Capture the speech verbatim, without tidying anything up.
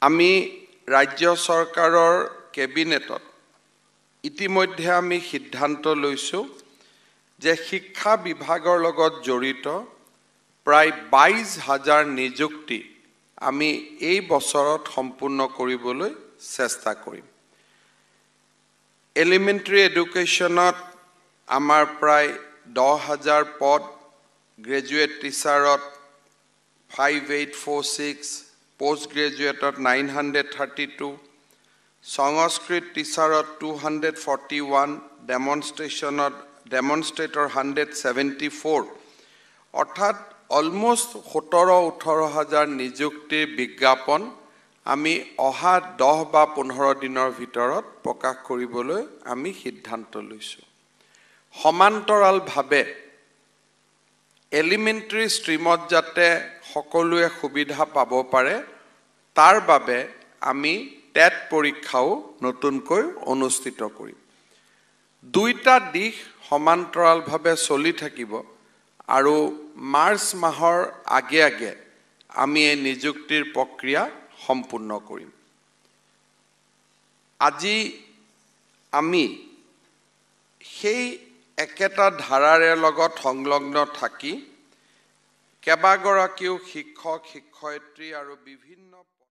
আমি ৰাজ্য চৰকাৰৰ কেবিনেটত ইতিমধ্যে আমি সিদ্ধান্ত লৈছো যে শিক্ষা বিভাগৰ লগত জড়িত প্ৰায় বাইশ হাজাৰ নিযুক্তি আমি এই বছৰত সম্পূৰ্ণ কৰিবলৈ চেষ্টা কৰিম এলিমেন্টাৰী এডুকেশ্যনত আমাৰ প্ৰায় দহ হাজাৰ পদ গ্ৰেজুৱেট টিচাৰত five eight four six post graduate nine hundred thirty-two Sanskrit teacher two hundred forty-one demonstration demonstrator one hundred seventy-four অৰ্থাৎ almost seventeen eighteen হাজাৰ নিযুক্তিৰ বিজ্ঞাপন আমি অহা দহ বা পোন্ধৰ দিনৰ ভিতৰত প্ৰকাশ কৰিবলৈ আমি সিদ্ধান্ত লৈছো সমান্তৰাল ভাবে এলিমেন্টাৰী ষ্ট্ৰীমত যাতে সকলোৱে সুবিধা পাব পাৰে তাৰ বাবে আমি টেট পৰীক্ষাও নতুনকৈ অনুষ্ঠিত কৰিম দুইটা দিশ সমান্তৰাল ভাবে চলি থাকিব আৰু মাৰ্চ মাহৰ আগে আগে আমি এই নিযুক্তিৰ প্ৰক্ৰিয়া সম্পূৰ্ণ কৰিম আজি আমি সেই একেটা ধাৰাৰে লগত সংলগ্ন থাকি কেবাগৰাকীও শিক্ষক শিক্ষয়িত্ৰী আৰু বিভিন্ন